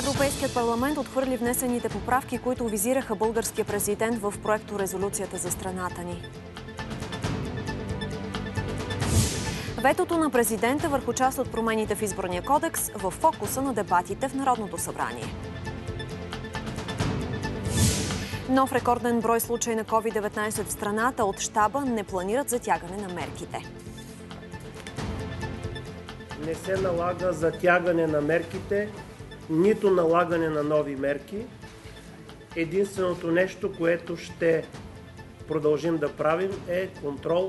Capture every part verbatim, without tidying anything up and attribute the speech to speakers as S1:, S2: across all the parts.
S1: Европейският парламент отхвърли внесените поправки, които визираха българския президент в проекто резолюцията за страната ни. Ветото на президента върху част от промените в изборния кодекс в фокуса на дебатите в Народното събрание. Нов рекорден брой случаи на ковид деветнайсет в страната. От щаба не планират затягане на мерките.
S2: Не се налага затягане на мерките, нито налагане на нови мерки. Единственото нещо, което ще продължим да правим, е контрол.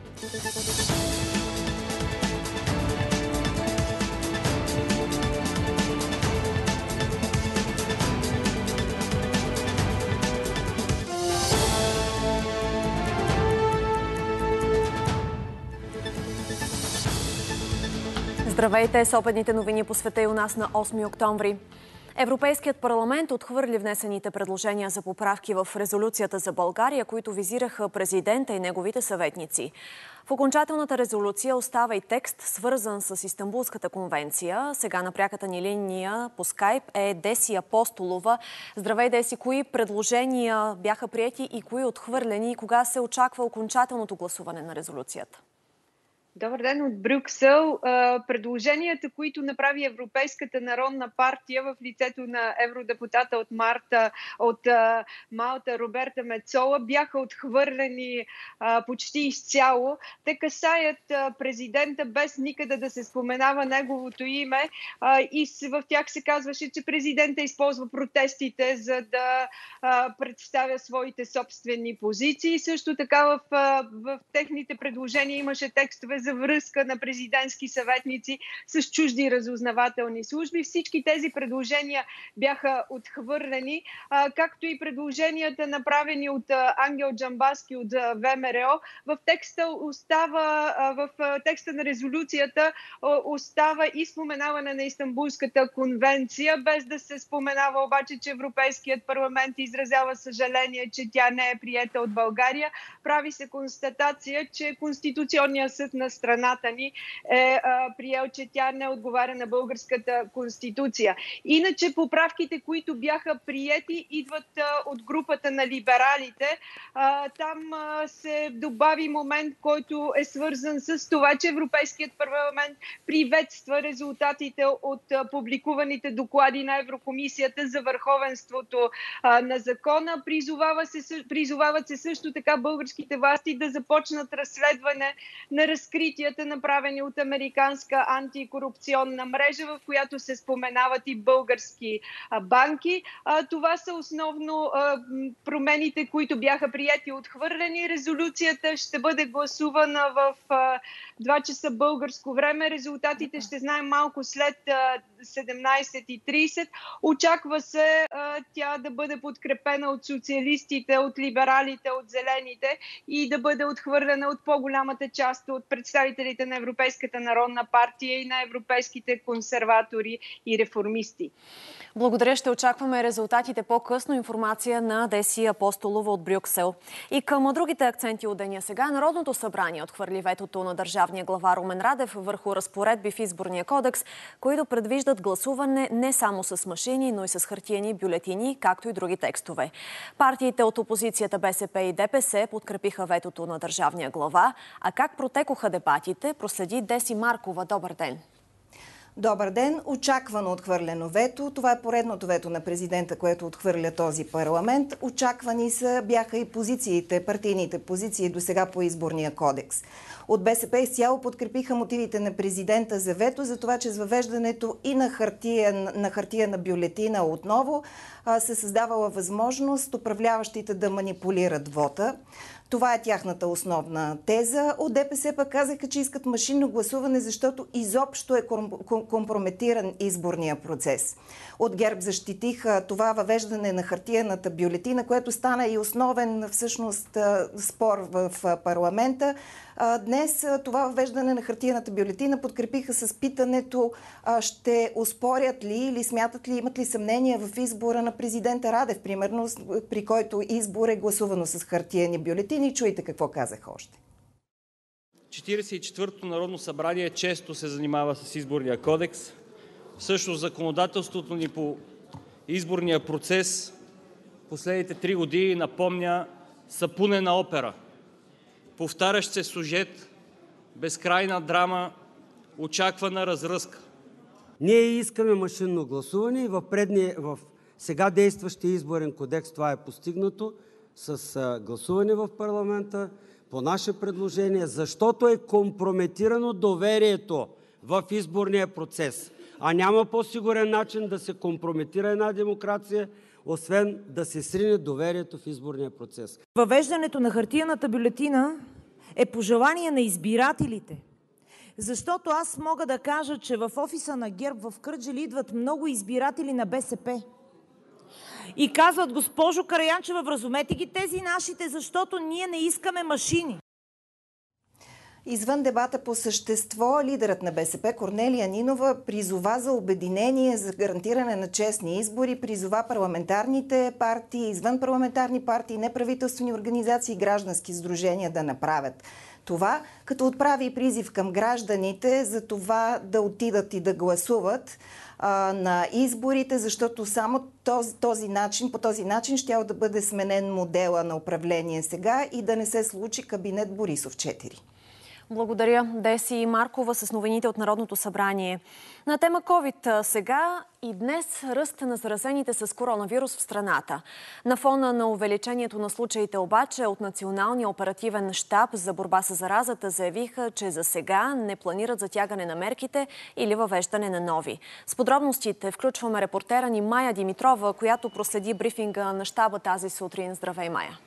S1: Здравейте с обедните новини по света и у нас на осми октомври. Европейският парламент отхвърли внесените предложения за поправки в резолюцията за България, които визираха президента и неговите съветници. В окончателната резолюция остава и текст, свързан с Истанбулската конвенция. Сега на пряката ни линия по скайп е Деси Апостолова. Здравей, Деси! Кои предложения бяха приети и кои отхвърлени и кога се очаква окончателното гласуване на резолюцията?
S3: Добър ден от Брюксел. Предложенията, които направи Европейската народна партия в лицето на евродепутата от Марта, от Малта Роберта Мецола, бяха отхвърлени почти изцяло. Те касаят президента без никъде да се споменава неговото име и в тях се казваше, че президента използва протестите, за да представя своите собствени позиции. Също така в, в техните предложения имаше текстове за връзка на президентски съветници с чужди разузнавателни служби. Всички тези предложения бяха отхвърлени, както и предложенията, направени от Ангел Джамбазки от ВМРО. В текста остава, в текста на резолюцията остава и споменаване на Истанбулската конвенция, без да се споменава обаче, че Европейският парламент изразява съжаление, че тя не е приета от България. Прави се констатация, че Конституционният съд на страната ни е а, приел, че тя не отговаря на българската конституция. Иначе поправките, които бяха приети, идват а, от групата на либералите. А, там а, се добави момент, който е свързан с това, че Европейският парламент приветства резултатите от а, публикуваните доклади на Еврокомисията за върховенството а, на закона. Призовава се, призовават се също така българските власти да започнат разследване на разкритията, направени от американска антикорупционна мрежа, в която се споменават и български банки. Това са основно промените, които бяха прияти и отхвърлени. Резолюцията ще бъде гласувана в два часа българско време. Резултатите ще знаем малко след седемнайсет и трийсет. Очаква се тя да бъде подкрепена от социалистите, от либералите, от зелените и да бъде отхвърлена от по-голямата част от представителите на Европейската народна партия и на европейските консерватори и реформисти.
S1: Благодаря. Ще очакваме резултатите по-късно. Информация на Деси Апостолова от Брюксел. И към другите акценти от деня сега. Народното събрание отхвърли ветото на държавния глава Румен Радев върху разпоредби в изборния кодекс, които предвиждат гласуване не само с машини, но и с хартиени бюлетини, както и други текстове. Партиите от опозицията БСП и ДПС подкрепиха ветото на държавния глава. А как протекоха дебатите, проследи Деси Маркова. Добър ден!
S4: Добър ден! Очаквано отхвърлено вето. Това е поредното вето на президента, което отхвърля този парламент. Очаквани са бяха и позициите, партийните позиции до сега по изборния кодекс. От БСП изцяло подкрепиха мотивите на президента за вето, за това, че с въвеждането и на хартия на, хартия на бюлетина отново се създавала възможност управляващите да манипулират вота. Това е тяхната основна теза. От ДПС пък казаха, че искат машинно гласуване, защото изобщо е компрометиран изборния процес. От ГЕРБ защитиха това въвеждане на хартиената бюлетина, което стана и основен всъщност спор в парламента. Днес това въвеждане на хартиената бюлетина подкрепиха с питането ще оспорят ли или смятат ли, имат ли съмнение в избора на президента Радев, примерно, при който избор е гласувано с хартиени бюлетини. Чуйте какво казах още.
S5: четиридесет и четвъртото Народно събрание често се занимава с изборния кодекс. Всъщност законодателството ни по изборният процес последните три години напомня сапунена опера. Повтарящ се сюжет, безкрайна драма, очаквана разръзка.
S6: Ние искаме машинно гласуване и в, предния, в сега действащия изборен кодекс това е постигнато с гласуване в парламента по наше предложение, защото е компрометирано доверието в изборния процес. А няма по-сигурен начин да се компрометира една демокрация, освен да се срине доверието в изборния процес.
S7: Въвеждането на хартиената бюлетина е пожелание на избирателите. Защото аз мога да кажа, че в офиса на ГЕРБ в Кърджали идват много избиратели на БСП. И казват: госпожо Караянчева, вразумете ги тези нашите, защото ние не искаме машини.
S4: Извън дебата по същество, лидерът на БСП Корнелия Нинова призова за обединение, за гарантиране на честни избори, призова парламентарните партии, извън парламентарни партии, неправителствени организации и граждански сдружения да направят това, като отправи призив към гражданите за това да отидат и да гласуват а, на изборите, защото само този, този начин, по този начин щял да бъде сменен модела на управление сега и да не се случи кабинет Борисов четири.
S1: Благодаря, Деси Маркова с новините от Народното събрание. На тема COVID сега и днес ръст на заразените с коронавирус в страната. На фона на увеличението на случаите обаче от Националния оперативен щаб за борба с заразата заявиха, че за сега не планират затягане на мерките или въвеждане на нови. С подробностите включваме репортера ни Мая Димитрова, която проследи брифинга на щаба тази сутрин. Здравей, Мая!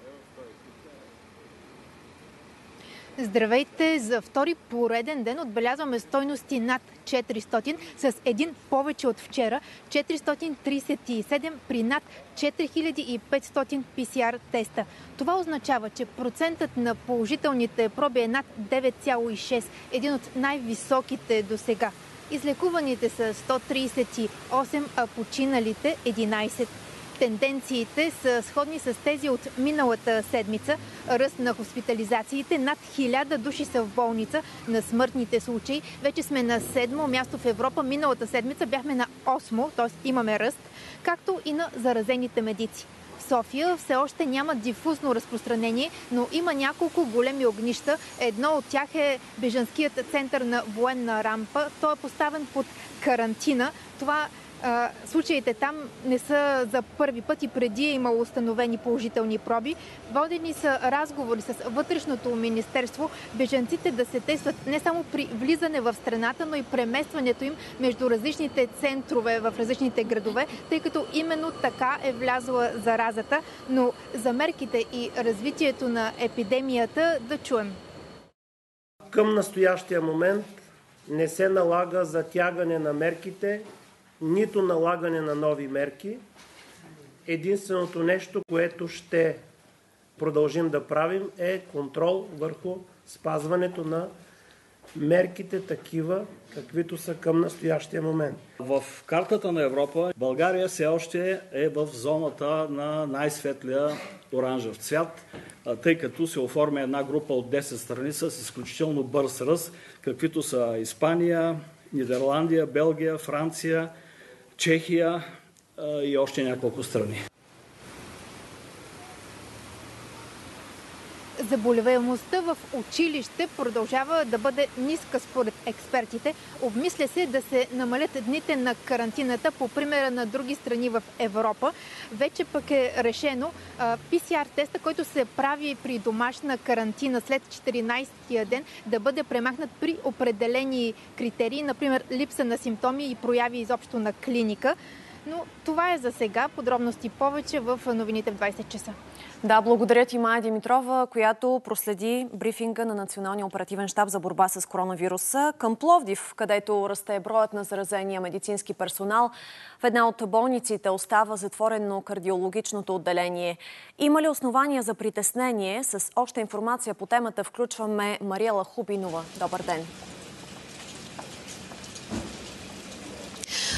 S8: Здравейте! За втори пореден ден отбелязваме стойности над четиристотин, с един повече от вчера, четиристотин тридесет и седем при над четири хиляди и петстотин пи си ар теста. Това означава, че процентът на положителните проби е над девет цяло и шест, един от най-високите до сега. Излекуваните са сто тридесет и осем, а починалите единадесет. Тенденциите са сходни с тези от миналата седмица. Ръст на хоспитализациите, над хиляда души са в болница. На смъртните случаи вече сме на седмо място в Европа. Миналата седмица бяхме на осмо, т.е. имаме ръст, както и на заразените медици. В София все още няма дифузно разпространение, но има няколко големи огнища. Едно от тях е бежанският център на Военна рампа. Той е поставен под карантина. Това Uh, случаите там не са за първи път и преди е имало установени положителни проби. Водени са разговори с Вътрешното министерство бежанците да се тестват не само при влизане в страната, но и преместването им между различните центрове в различните градове, тъй като именно така е влязла заразата. Но за мерките и развитието на епидемията да чуем.
S2: Към настоящия момент не се налага затягане на мерките, нито налагане на нови мерки. Единственото нещо, което ще продължим да правим, е контрол върху спазването на мерките такива, каквито са към настоящия момент.
S9: В картата на Европа България все още е в зоната на най-светлия оранжев цвят, тъй като се оформя една група от десет страни с изключително бърз ръст, каквито са Испания, Нидерландия, Белгия, Франция, Чехия и още няколко страни.
S8: Заболеваемостта в училище продължава да бъде ниска според експертите. Обмисля се да се намалят дните на карантината по примера на други страни в Европа. Вече пък е решено пи си ар теста, който се прави при домашна карантина след четиринадесетия ден, да бъде премахнат при определени критерии, например липса на симптоми и прояви изобщо на клиника. Но това е за сега. Подробности повече в новините в двадесет часа.
S1: Да, благодаря ти, Мая Димитрова, която проследи брифинга на Националния оперативен щаб за борба с коронавируса. Към Пловдив, където расте броят на заразения медицински персонал, в една от болниците остава затворено кардиологичното отделение. Има ли основания за притеснение? С още информация по темата включваме Мариела Хубинова. Добър ден!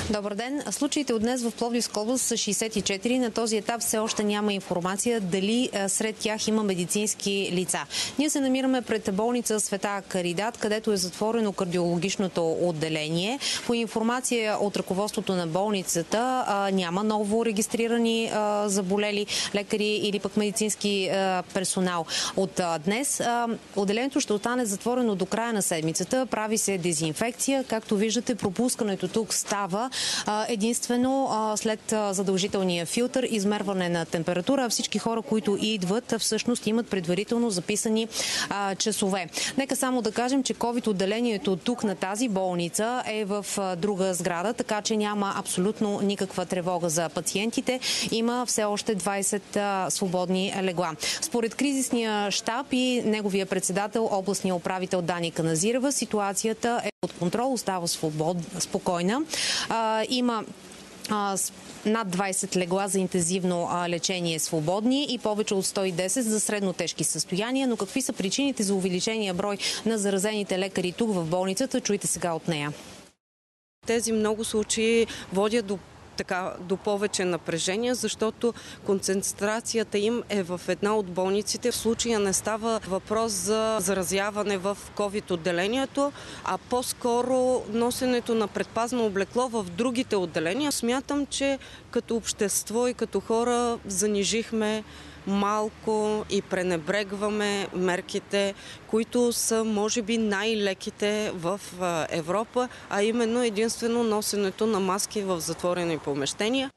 S10: Добър ден. Случаите от днес в Пловдивска област са шейсет и четири. На този етап все още няма информация дали сред тях има медицински лица. Ние се намираме пред болница Света Каридат, където е затворено кардиологичното отделение. По информация от ръководството на болницата няма ново регистрирани заболели лекари или пък медицински персонал. От днес отделението ще остане затворено до края на седмицата. Прави се дезинфекция. Както виждате, пропускането тук става единствено след задължителния филтър, измерване на температура. Всички хора, които идват, всъщност имат предварително записани а, часове. Нека само да кажем, че ковид отделението тук на тази болница е в а, друга сграда, така че няма абсолютно никаква тревога за пациентите. Има все още двайсет а, свободни легла. Според кризисния щаб и неговия председател, областния управител Дани Каназирева, ситуацията е под контрол, остава свобод, спокойна. А, има а, над двайсет легла за интензивно а, лечение свободни и повече от сто и десет за средно тежки състояния. Но какви са причините за увеличения брой на заразените лекари тук в болницата? Чуйте сега от нея.
S11: Тези много случаи водят до така до повече напрежение, защото концентрацията им е в една от болниците. В случая не става въпрос за заразяване в ковид отделението, а по-скоро носенето на предпазно облекло в другите отделения. Смятам, че като общество и като хора занижихме малко и пренебрегваме мерките, които са, може би, най-леките в Европа, а именно единствено носенето на маски в затворени помещения.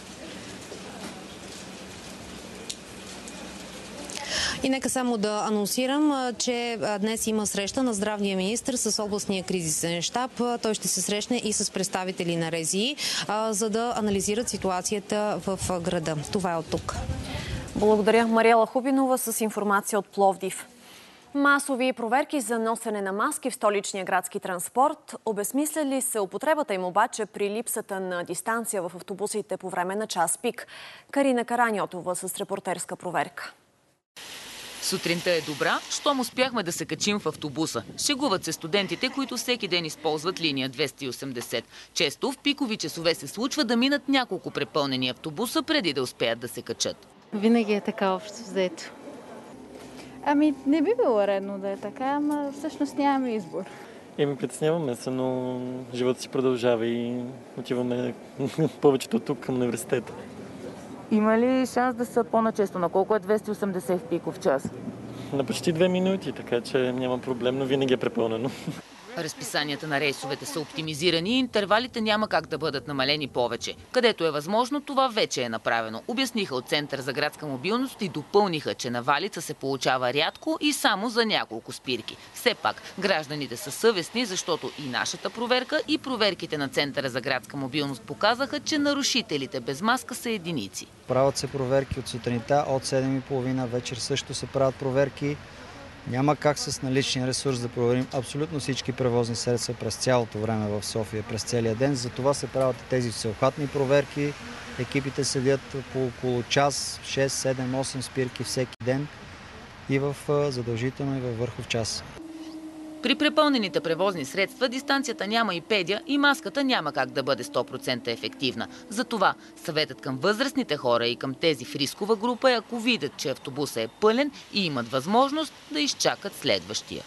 S10: И нека само да анонсирам, че днес има среща на здравния министър с областния кризисен щаб. Той ще се срещне и с представители на РЗИ, за да анализират ситуацията в града. Това е от тук.
S1: Благодаря. Мариела Хубинова с информация от Пловдив. Масови проверки за носене на маски в столичния градски транспорт. Обезмисляли се употребата им обаче при липсата на дистанция в автобусите по време на час пик. Карина Караньотова с репортерска проверка.
S12: Сутринта е добра, щом успяхме да се качим в автобуса. Шегуват се студентите, които всеки ден използват линия двеста и осемдесет. Често в пикови часове се случва да минат няколко препълнени автобуса преди да успеят да се качат.
S13: Винаги е така общо взето. Ами не би било редно да е така, ама всъщност нямаме избор.
S14: Еми, притесняваме се, но животът си продължава и отиваме повечето тук към университета.
S15: Има ли шанс да са по-начесто? На колко е двеста и осемдесет в пиков час?
S14: На почти две минути, така че няма проблем, но винаги е препълнено.
S12: Разписанията на рейсовете са оптимизирани и интервалите няма как да бъдат намалени повече. Където е възможно, това вече е направено. Обясниха от Център за градска мобилност и допълниха, че навалица се получава рядко и само за няколко спирки. Все пак, гражданите са съвестни, защото и нашата проверка, и проверките на Центъра за градска мобилност показаха, че нарушителите без маска са единици.
S16: Правят се проверки от сутринта, от седем и половина вечер също се правят проверки. Няма как с наличния ресурс да проверим абсолютно всички превозни средства през цялото време в София, през целия ден. Затова се правят тези всеобхватни проверки. Екипите седят по около час, шест, седем, осем спирки всеки ден и в задължително и във върхов час.
S12: При препълнените превозни средства дистанцията няма и педя и маската няма как да бъде сто процента ефективна. Затова съветът към възрастните хора и към тези в рискова група е, ако видят, че автобусът е пълен и имат възможност да изчакат следващия.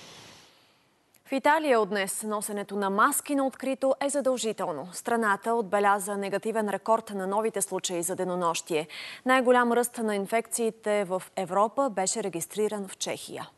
S1: В Италия от днес носенето на маски на открито е задължително. Страната отбеляза негативен рекорд на новите случаи за денонощие. Най-голям ръст на инфекциите в Европа беше регистриран в Чехия.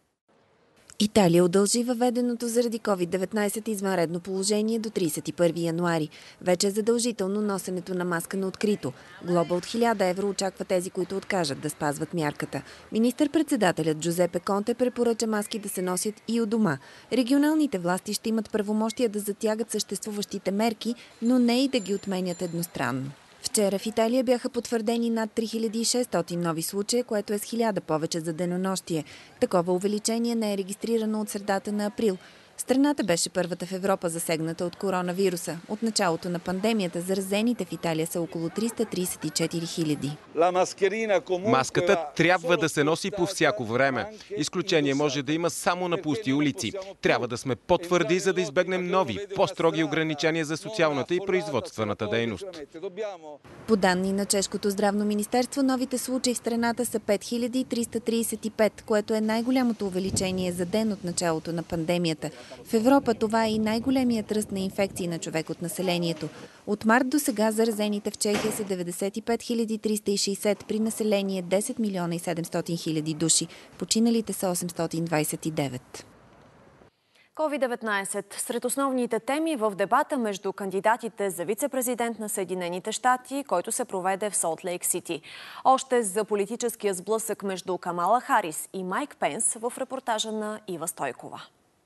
S17: Италия удължи въведеното заради ковид деветнайсет извънредно положение до тридесет и първи януари. Вече е задължително носенето на маска на открито. Глоба от хиляда евро очаква тези, които откажат да спазват мярката. Министър-председателят Джузепе Конте препоръча маски да се носят и у дома. Регионалните власти ще имат правомощия да затягат съществуващите мерки, но не и да ги отменят едностранно. Вчера в Италия бяха потвърдени над три хиляди и шестстотин нови случая, което е с хиляда повече за денонощие. Такова увеличение не е регистрирано от средата на април. Страната беше първата в Европа засегната от коронавируса. От началото на пандемията заразените в Италия са около триста тридесет и четири хиляди.
S18: Маската трябва да се носи по всяко време. Изключение може да има само на пусти улици. Трябва да сме по-твърди, за да избегнем нови, по-строги ограничения за социалната и производствената дейност.
S17: По данни на Чешкото здравно министерство, новите случаи в страната са пет хиляди триста тридесет и пет, което е най-голямото увеличение за ден от началото на пандемията. В Европа това е и най-големият ръст на инфекции на човек от населението. От март до сега заразените в Чехия са деветдесет и пет хиляди триста и шейсет при население десет милиона и седемстотин хиляди души. Починалите са осемстотин двадесет и девет.
S1: ковид деветнадесет. Сред основните теми в дебата между кандидатите за вице-президент на Съединените щати, който се проведе в Солт Лейк Сити. Още за политическия сблъсък между Камала Харис и Майк Пенс в репортажа на Ива Стойкова.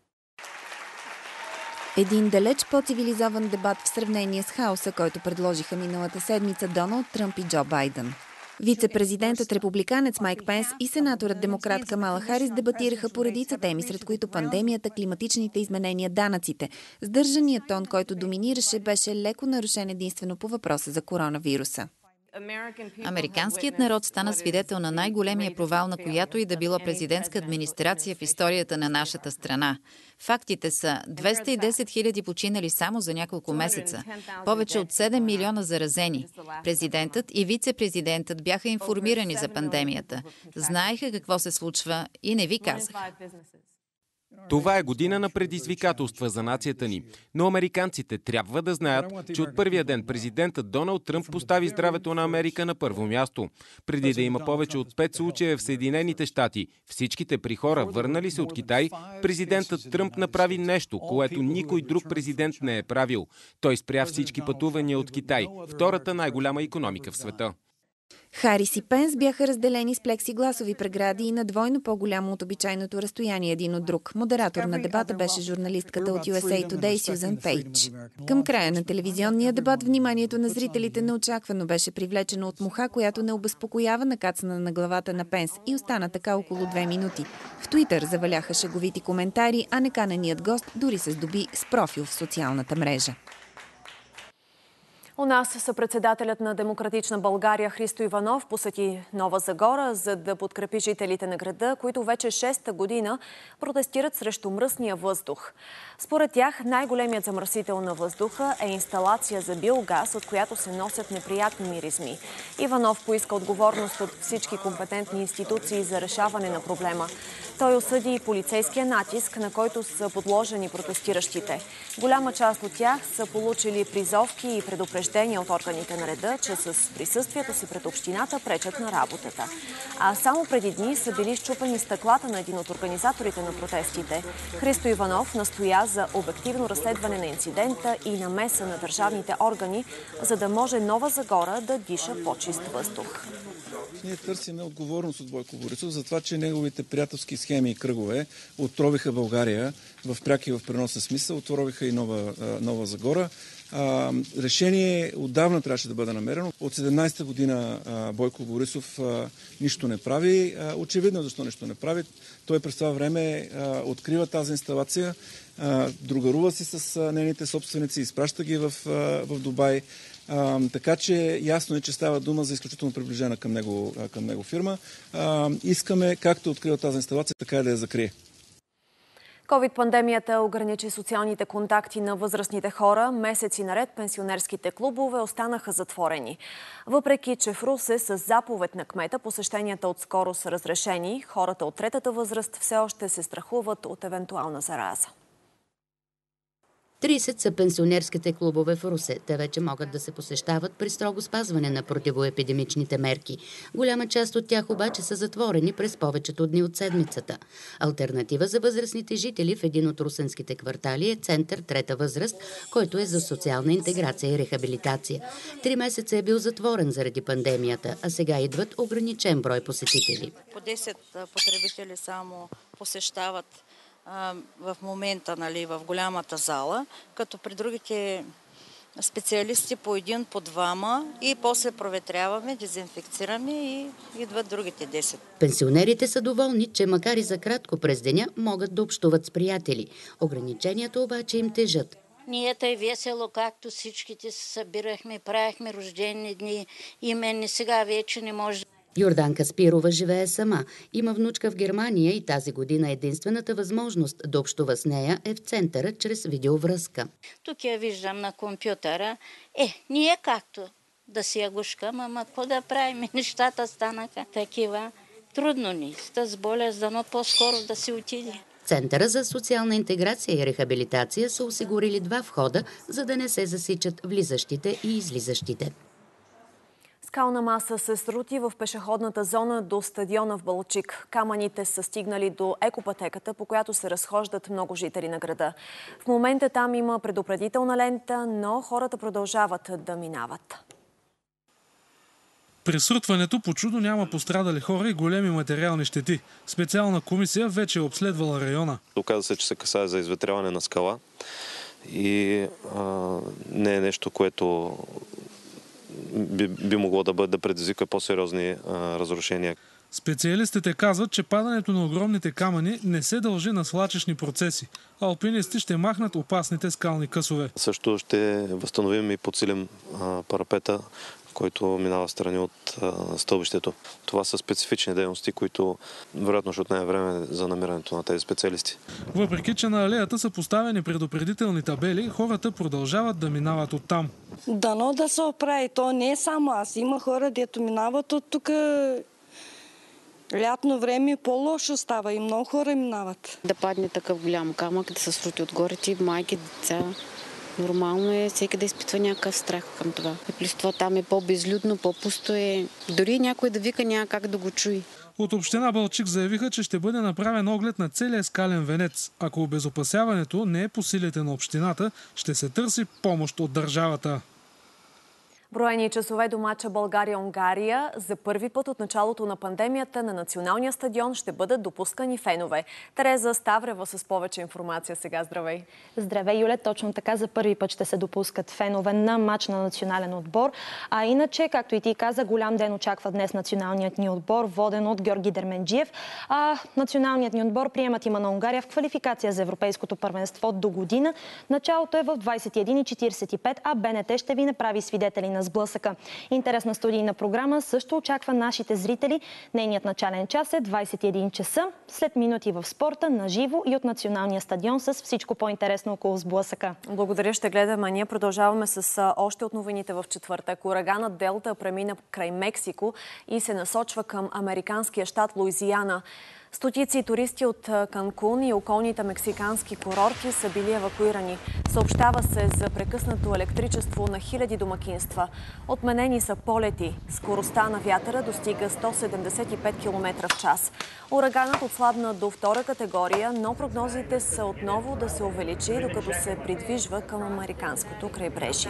S17: Един далеч по-цивилизован дебат в сравнение с хаоса, който предложиха миналата седмица Доналд Тръмп и Джо Байден. Вице-президентът републиканец Майк Пенс и сенаторът демократ Камала Харис дебатираха по редица теми, сред които пандемията, климатичните изменения, данъците. Сдържаният тон, който доминираше, беше леко нарушен единствено по въпроса за коронавируса.
S19: Американският народ стана свидетел на най-големия провал на която и да била президентска администрация в историята на нашата страна. Фактите са двеста и десет хиляди починали само за няколко месеца, повече от седем милиона заразени. Президентът и вице-президентът бяха информирани за пандемията, знаеха какво се случва и не ви казах.
S18: Това е година на предизвикателства за нацията ни, но американците трябва да знаят, че от първия ден президентът Доналд Тръмп постави здравето на Америка на първо място. Преди да има повече от пет случая в Съединените щати, всичките при хора върнали се от Китай, президентът Тръмп направи нещо, което никой друг президент не е правил. Той спря всички пътувания от Китай, втората най-голяма икономика в света.
S17: Харис и Пенс бяха разделени с плексигласови прегради и на двойно по-голямо от обичайното разстояние един от друг. Модератор на дебата беше журналистката от Ю Ес Ей Today Сюзан Пейдж. Към края на телевизионния дебат вниманието на зрителите неочаквано беше привлечено от муха, която не обезпокоява накацана на главата на Пенс и остана така около две минути. В Туитър заваляха шеговити коментари, а неканеният гост дори се здоби с профил в социалната мрежа.
S1: У нас съпредседателят на Демократична България Христо Иванов посети Нова Загора, за да подкрепи жителите на града, които вече шеста година протестират срещу мръсния въздух. Според тях най-големият замърсител на въздуха е инсталация за биогаз, от която се носят неприятни миризми. Иванов поиска отговорност от всички компетентни институции за решаване на проблема. Той осъди и полицейския натиск, на който са подложени протестиращите. Голяма част от тях са получили призовки и предупреждения от органите на реда, че с присъствието си пред общината пречат на работата. А само преди дни са били счупени стъклата на един от организаторите на протестите. Христо Иванов настоя за обективно разследване на инцидента и намеса на държавните органи, за да може Нова Загора да диша по-чист въздух.
S20: Ние търсиме отговорност от Бойко Борисов за това, че неговите приятелски схеми и кръгове отровиха България в пряк и в преносен смисъл, отровиха и Нова, Нова Загора. А, решение отдавна трябваше да бъде намерено. От седемнадесета година а, Бойко Борисов а, нищо не прави. А, очевидно защо нищо не прави. Той през това време а, открива тази инсталация, а, другарува си с а, нейните собственици, изпраща ги в, а, в Дубай. А, така че ясно е, че става дума за изключително приближена към него, към него фирма. А, искаме, както открива тази инсталация, така и да я закрие.
S1: Ковид-пандемията ограничи социалните контакти на възрастните хора. Месеци наред пенсионерските клубове останаха затворени. Въпреки че в Русе с заповед на кмета посещенията отскоро са разрешени, хората от третата възраст все още се страхуват от евентуална зараза.
S21: тридесет са пенсионерските клубове в Русе. Те вече могат да се посещават при строго спазване на противоепидемичните мерки. Голяма част от тях обаче са затворени през повечето дни от седмицата. Алтернатива за възрастните жители в един от русенските квартали е център Трета възраст, който е за социална интеграция и рехабилитация. Три месеца е бил затворен заради пандемията, а сега идват ограничен брой посетители.
S22: По десет потребители само посещават в момента, нали, в голямата зала, като при другите специалисти по един, по двама и после проветряваме, дезинфекцираме и идват другите десет.
S21: Пенсионерите са доволни, че макар и за кратко през деня могат да общуват с приятели. Ограниченията обаче им тежат.
S3: Ние тъй весело, както всичките се събирахме, правихме рождени дни, имени, сега вече не може.
S21: Йорданка Спирова живее сама. Има внучка в Германия и тази година единствената възможност да общува с нея е в центъра чрез видеовръзка.
S3: Тук я виждам на компютъра. Е, ние както да си я гушкам, ама какво да правим? Нещата станаха такива. Трудно ни. С тази болест, дано по-скоро да си отиде.
S21: Центъра за социална интеграция и рехабилитация са осигурили два входа, за да не се засичат влизащите и излизащите.
S1: Скална маса се срути в пешеходната зона до стадиона в Балчик. Камъните са стигнали до екопътеката, по която се разхождат много жители на града. В момента там има предупредителна лента, но хората продължават да минават.
S5: При срутването по чудо няма пострадали хора и големи материални щети. Специална комисия вече е обследвала района.
S23: Оказва се, че се касае за изветряване на скала и а, не е нещо, което би, би могло да бъде да предизвика по-сериозни а, разрушения.
S5: Специалистите казват, че падането на огромните камъни не се дължи на свлачъчни процеси. Алпинисти ще махнат опасните скални късове.
S23: Също ще възстановим и подсилим а, парапета, който минава страни от а, стълбището. Това са специфични дейности, които вероятно ще отнеме време за намирането на тези специалисти.
S5: Въпреки че на алеята са поставени предупредителни табели, хората продължават да минават оттам.
S24: Дано да се оправи. То не е само аз. Има хора, дето минават от тук. Лятно време по-лошо става и много хора минават.
S25: Да падне такъв голям камък, да се срути отгоре, ти майки, деца. Нормално е всеки да изпитва някакъв страх към това. И плюс това там е по-безлюдно, по-пусто е. Дори някой да вика, няма как да го чуи.
S5: От община Балчик заявиха, че ще бъде направен оглед на целия скален венец. Ако обезопасяването не е по силите на общината, ще се търси помощ от държавата.
S1: Броени часове до мача България-Унгария. За първи път от началото на пандемията на националния стадион ще бъдат допускани фенове. Тереза Ставрева с повече информация сега. Здравей!
S26: Здравей, Юле! Точно така за първи път ще се допускат фенове на мач на национален отбор. А иначе, както и ти каза, голям ден очаква днес националният ни отбор, воден от Георги Дерменджиев. А националният ни отбор приема тима на Унгария в квалификация за Европейското първенство до година. Началото е в двадесет и една и четиридесет и пет, а БНТ ще ви направи свидетели на сблъсъка. Интересна студийна програма също очаква нашите зрители. Нейният начален час е двадесет и един часа. След минути в спорта, на живо и от националния стадион с всичко по-интересно около сблъсъка.
S1: Благодаря, ще гледаме. Ние продължаваме с още от новините в четвъртък. Ураганът Делта премина край Мексико и се насочва към американския щат Луизиана. Стотици туристи от Канкун и околните мексикански курорти са били евакуирани. Съобщава се за прекъснато електричество на хиляди домакинства. Отменени са полети. Скоростта на вятъра достига сто седемдесет и пет километра в час. Ураганът отслабна до втора категория, но прогнозите са отново да се увеличи, докато се придвижва към американското крайбрежие.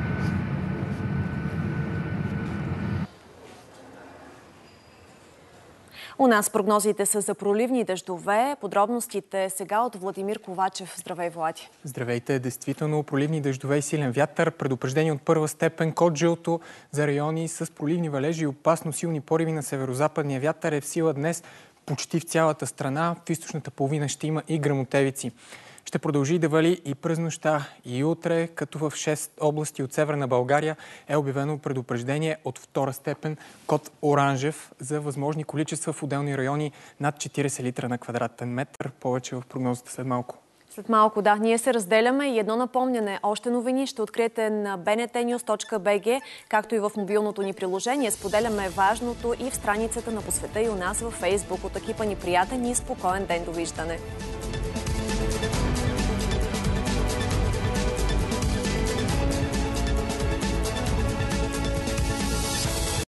S1: У нас прогнозите са за проливни дъждове. Подробностите сега от Владимир Ковачев. Здравей, Влади!
S27: Здравейте! Действително проливни дъждове и силен вятър. Предупреждение от първа степен, код жълто за райони с проливни валежи и опасно силни пориви на северо-западния вятър е в сила днес почти в цялата страна. В източната половина ще има и гръмотевици. Ще продължи да вали и през нощта и утре, като в шест области от Северна България е обявено предупреждение от втора степен, код оранжев, за възможни количества в отделни райони над четиридесет литра на квадратен метър. Повече в прогнозата след малко.
S1: След малко, да. Ние се разделяме и едно напомняне. Още новини ще откриете на би ен ти нюз точка би джи, както и в мобилното ни приложение. Споделяме важното и в страницата на По света и у нас във Фейсбук. От екипа ни приятен и спокоен ден. Довиждане!